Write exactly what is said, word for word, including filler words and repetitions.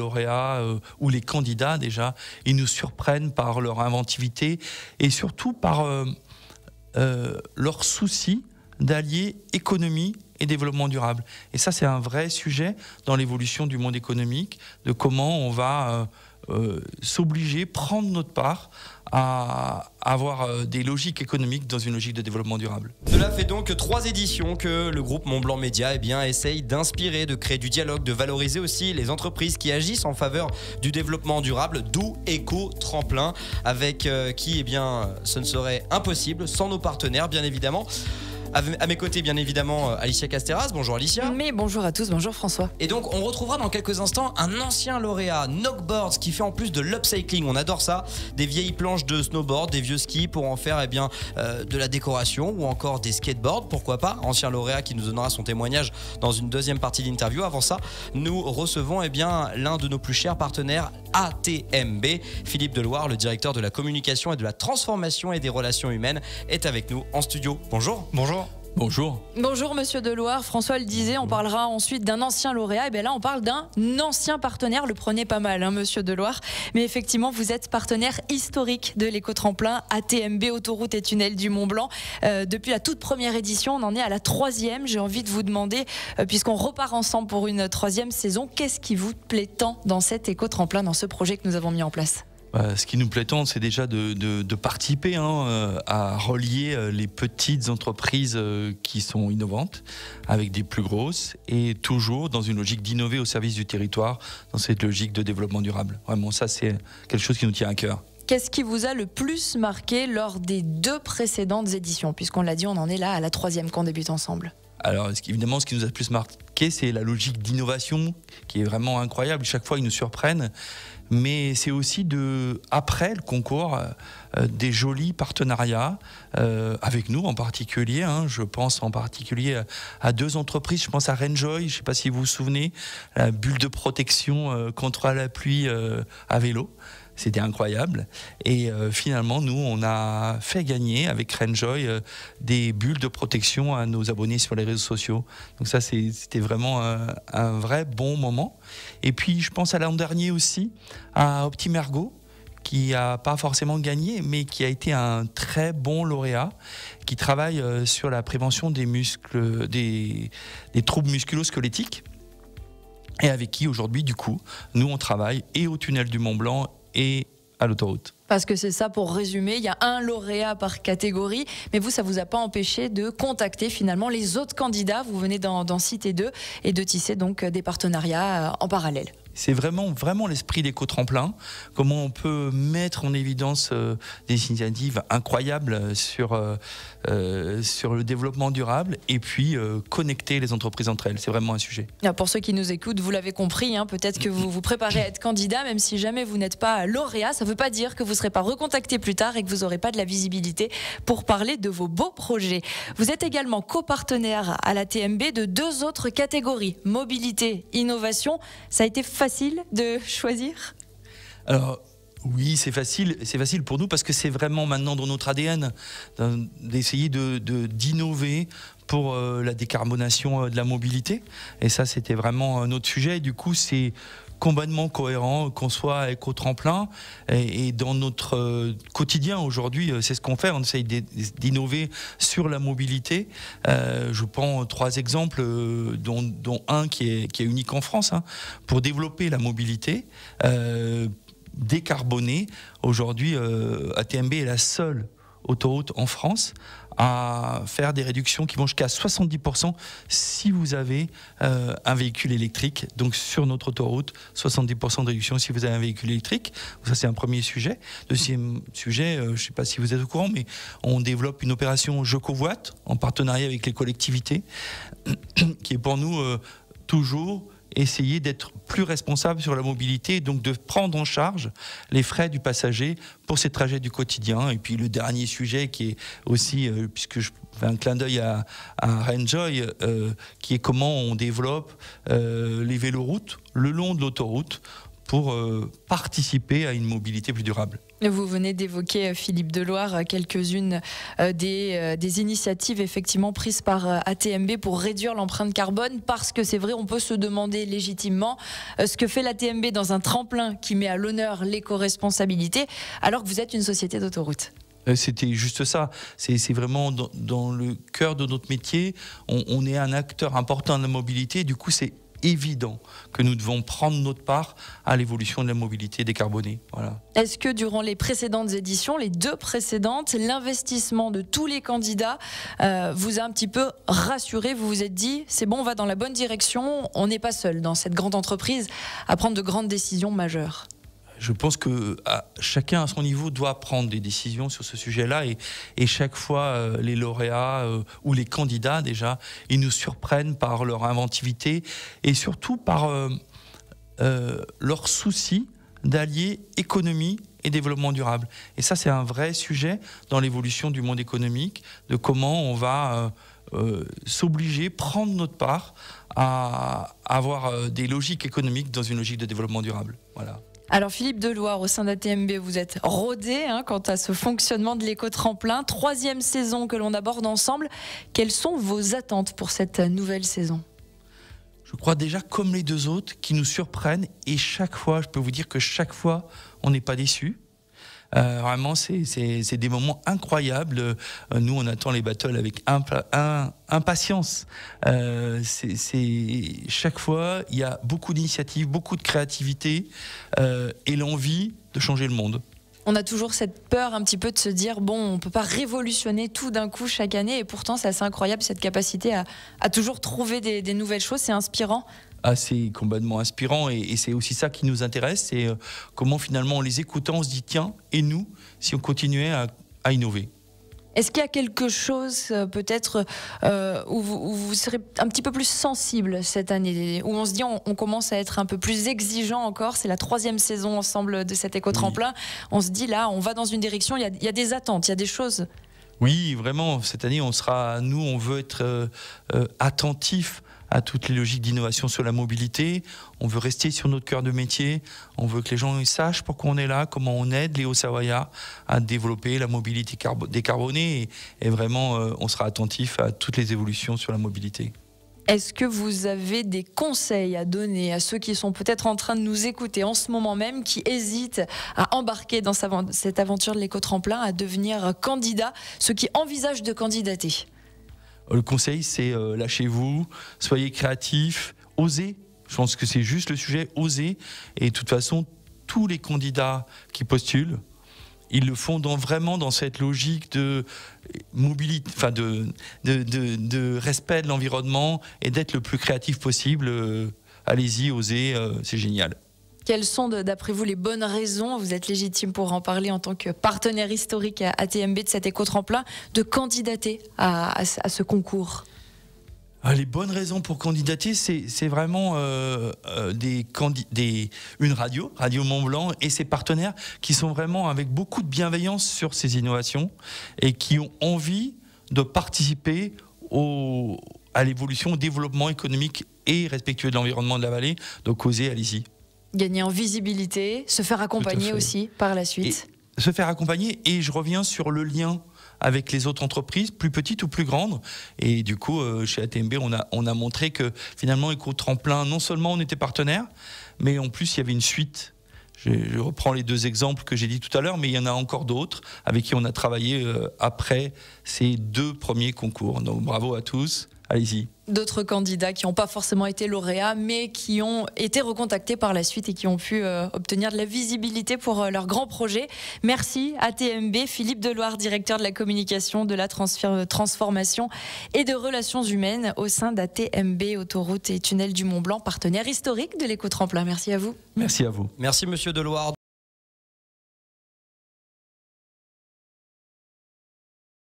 lauréats euh, ou les candidats déjà, ils nous surprennent par leur inventivité et surtout par euh, euh, leur souci d'allier économie et développement durable. Et ça, c'est un vrai sujet dans l'évolution du monde économique, de comment on va euh, euh, s'obliger, prendre notre part à avoir euh, des logiques économiques dans une logique de développement durable. Cela fait donc trois éditions que le groupe Montblanc Média eh bien, essaye d'inspirer, de créer du dialogue, de valoriser aussi les entreprises qui agissent en faveur du développement durable, d'où Éco-Tremplin, avec euh, qui eh bien, ce ne serait impossible sans nos partenaires, bien évidemment. À mes côtés, bien évidemment, Alicia Casteras. Bonjour Alicia. Mais bonjour à tous, bonjour François. Et donc, on retrouvera dans quelques instants un ancien lauréat, Knockboards, qui fait en plus de l'upcycling. On adore ça. Des vieilles planches de snowboard, des vieux skis pour en faire eh bien, euh, de la décoration ou encore des skateboards, pourquoi pas. Ancien lauréat qui nous donnera son témoignage dans une deuxième partie d'interview. Avant ça, nous recevons eh bien, l'un de nos plus chers partenaires, A T M B. Philippe Deloire, le directeur de la communication et de la transformation et des relations humaines, est avec nous en studio. Bonjour. Bonjour. Bonjour. Bonjour Monsieur Deloire, François le disait, on parlera ensuite d'un ancien lauréat, et bien là on parle d'un ancien partenaire, le prenez pas mal hein, Monsieur Deloire, mais effectivement vous êtes partenaire historique de l'éco-tremplin A T M B, autoroute et tunnel du Mont-Blanc. Euh, depuis la toute première édition, on en est à la troisième. J'ai envie de vous demander, euh, puisqu'on repart ensemble pour une troisième saison, qu'est-ce qui vous plaît tant dans cet éco-tremplin, dans ce projet que nous avons mis en place ? Ce qui nous plaît tant, c'est déjà de, de, de participer hein, à relier les petites entreprises qui sont innovantes avec des plus grosses et toujours dans une logique d'innover au service du territoire, dans cette logique de développement durable. Vraiment, ça, c'est quelque chose qui nous tient à cœur. Qu'est-ce qui vous a le plus marqué lors des deux précédentes éditions ? Puisqu'on l'a dit, on en est là à la troisième qu'on débute ensemble. Alors évidemment, ce qui nous a le plus marqué, c'est la logique d'innovation qui est vraiment incroyable. Chaque fois, ils nous surprennent. Mais c'est aussi, de, après le concours, euh, des jolis partenariats euh, avec nous en particulier. Hein, je pense en particulier à, à deux entreprises. Je pense à Renjoy, je ne sais pas si vous vous souvenez, la bulle de protection euh, contre la pluie euh, à vélo. C'était incroyable. Et euh, finalement, nous, on a fait gagner avec Renjoy euh, des bulles de protection à nos abonnés sur les réseaux sociaux. Donc ça, c'est, c'était vraiment un, un vrai bon moment. Et puis, je pense à l'an dernier aussi, à Optimergo, qui n'a pas forcément gagné, mais qui a été un très bon lauréat, qui travaille euh, sur la prévention des, muscles, des, des troubles musculo-squelettiques, et avec qui, aujourd'hui, du coup, nous, on travaille et au tunnel du Mont-Blanc et à l'autoroute. Parce que c'est ça, pour résumer, il y a un lauréat par catégorie, mais vous, ça ne vous a pas empêché de contacter finalement les autres candidats, vous venez d'en, d'en citer deux, et de tisser donc des partenariats en parallèle. C'est vraiment, vraiment l'esprit d'éco-tremplin, comment on peut mettre en évidence euh, des initiatives incroyables sur, euh, euh, sur le développement durable et puis euh, connecter les entreprises entre elles. C'est vraiment un sujet. Pour ceux qui nous écoutent, vous l'avez compris, hein, peut-être que vous vous préparez à être candidat, même si jamais vous n'êtes pas lauréat, ça ne veut pas dire que vous ne serez pas recontacté plus tard et que vous n'aurez pas de la visibilité pour parler de vos beaux projets. Vous êtes également copartenaire à l'A T M B de deux autres catégories, mobilité, innovation. Ça a été facile facile de choisir ? Alors oui, c'est facile, c'est facile pour nous parce que c'est vraiment maintenant dans notre A D N d'essayer de, de, d'innover pour euh, la décarbonation de la mobilité. Et ça, c'était vraiment un autre sujet. Du coup, c'est complètement cohérent qu'on soit éco-tremplin et, et dans notre euh, quotidien aujourd'hui, c'est ce qu'on fait, on essaye d'innover sur la mobilité. Euh, je prends trois exemples, euh, dont, dont un qui est, qui est unique en France, hein, pour développer la mobilité euh, décarbonée. Aujourd'hui, euh, A T M B est la seule autoroute en France à faire des réductions qui vont jusqu'à soixante-dix pour cent si vous avez euh, un véhicule électrique. Donc sur notre autoroute, soixante-dix pour cent de réduction si vous avez un véhicule électrique. Ça, c'est un premier sujet. Deuxième sujet, euh, je ne sais pas si vous êtes au courant, mais on développe une opération Je Covoite en partenariat avec les collectivités qui est pour nous euh, toujours essayer d'être plus responsable sur la mobilité, donc de prendre en charge les frais du passager pour ces trajets du quotidien. Et puis le dernier sujet qui est aussi, euh, puisque je fais un clin d'œil à, à Renjoy, euh, qui est comment on développe euh, les véloroutes le long de l'autoroute pour euh, participer à une mobilité plus durable. Vous venez d'évoquer, Philippe Deloire, quelques-unes des, des initiatives effectivement prises par A T M B pour réduire l'empreinte carbone, parce que c'est vrai, on peut se demander légitimement ce que fait l'A T M B dans un tremplin qui met à l'honneur l'éco-responsabilité, alors que vous êtes une société d'autoroute. C'était juste ça. C'est, c'est vraiment dans, dans le cœur de notre métier. On, on est un acteur important de la mobilité. Du coup, c'est évident que nous devons prendre notre part à l'évolution de la mobilité décarbonée. Voilà. Est-ce que durant les précédentes éditions, les deux précédentes, l'investissement de tous les candidats euh, vous a un petit peu rassuré? Vous vous êtes dit, c'est bon, on va dans la bonne direction, on n'est pas seul dans cette grande entreprise à prendre de grandes décisions majeures? Je pense que à, chacun à son niveau doit prendre des décisions sur ce sujet-là, et, et chaque fois euh, les lauréats euh, ou les candidats déjà, ils nous surprennent par leur inventivité et surtout par euh, euh, leur souci d'allier économie et développement durable. Et ça, c'est un vrai sujet dans l'évolution du monde économique, de comment on va euh, euh, s'obliger, prendre notre part à avoir euh, des logiques économiques dans une logique de développement durable. Voilà. Alors Philippe Deloire, au sein d'A T M B, vous êtes rodé hein, quant à ce fonctionnement de l'éco-tremplin. Troisième saison que l'on aborde ensemble. Quelles sont vos attentes pour cette nouvelle saison ? Je crois déjà, comme les deux autres, qui nous surprennent. Et chaque fois, je peux vous dire que chaque fois, on n'est pas déçus. Euh, vraiment, c'est, c'est, c'est des moments incroyables. Euh, nous, on attend les battles avec impa- un, impatience. Euh, c'est, c'est, chaque fois, il y a beaucoup d'initiatives, beaucoup de créativité euh, et l'envie de changer le monde. On a toujours cette peur un petit peu de se dire, bon, on ne peut pas révolutionner tout d'un coup chaque année. Et pourtant, c'est assez incroyable, cette capacité à, à toujours trouver des, des nouvelles choses. C'est inspirant. Ah, c'est complètement inspirant, et, et c'est aussi ça qui nous intéresse, c'est euh, comment finalement en les écoutant on se dit tiens, et nous, si on continuait à, à innover. Est-ce qu'il y a quelque chose euh, peut-être euh, où, vous, où vous serez un petit peu plus sensible cette année, où on se dit on, on commence à être un peu plus exigeant encore? C'est la troisième saison ensemble de cet éco-tremplin. Oui. On se dit là, on va dans une direction, il y a, il y a des attentes, il y a des choses. Oui, vraiment, cette année, on sera, nous, on veut être euh, euh, attentifs à toutes les logiques d'innovation sur la mobilité. On veut rester sur notre cœur de métier. On veut que les gens ils sachent pourquoi on est là, comment on aide les Hauts-Savoyards à développer la mobilité carbo- décarbonée. Et, et vraiment, euh, on sera attentif à toutes les évolutions sur la mobilité. Est-ce que vous avez des conseils à donner à ceux qui sont peut-être en train de nous écouter en ce moment même, qui hésitent à embarquer dans cette aventure de l'éco-tremplin, à devenir candidat, ceux qui envisagent de candidater? Le conseil, c'est euh, lâchez-vous, soyez créatifs, osez. Je pense que c'est juste le sujet, osez. Et de toute façon, tous les candidats qui postulent, ils le font dans, vraiment dans cette logique de mobilité, enfin de, de, de, de respect de l'environnement et d'être le plus créatif possible. Euh, allez-y, osez, euh, c'est génial. Quelles sont, d'après vous, les bonnes raisons, vous êtes légitime pour en parler en tant que partenaire historique à A T M B de cet éco-tremplin, de candidater à, à, à ce concours? Les bonnes raisons pour candidater, c'est, c'est vraiment euh, euh, des candi- des, une radio, Radio Mont-Blanc et ses partenaires qui sont vraiment avec beaucoup de bienveillance sur ces innovations et qui ont envie de participer au, à l'évolution, au développement économique et respectueux de l'environnement de la vallée. Donc osez, allez-y. Gagner en visibilité, se faire accompagner aussi par la suite. Et se faire accompagner, et je reviens sur le lien avec les autres entreprises, plus petites ou plus grandes. Et du coup, euh, chez A T M B, on a, on a montré que finalement, éco-tremplin, non seulement on était partenaire, mais en plus, il y avait une suite. Je, je reprends les deux exemples que j'ai dit tout à l'heure, mais il y en a encore d'autres avec qui on a travaillé euh, après ces deux premiers concours. Donc bravo à tous, allez-y. D'autres candidats qui n'ont pas forcément été lauréats, mais qui ont été recontactés par la suite et qui ont pu euh, obtenir de la visibilité pour euh, leur grand projet. Merci A T M B. Philippe Deloire, directeur de la communication, de la transfer- transformation et de relations humaines au sein d'A T M B, Autoroute et Tunnel du Mont-Blanc, partenaire historique de l'éco-tremplin. Merci à vous. Merci à vous. Merci Monsieur Deloire.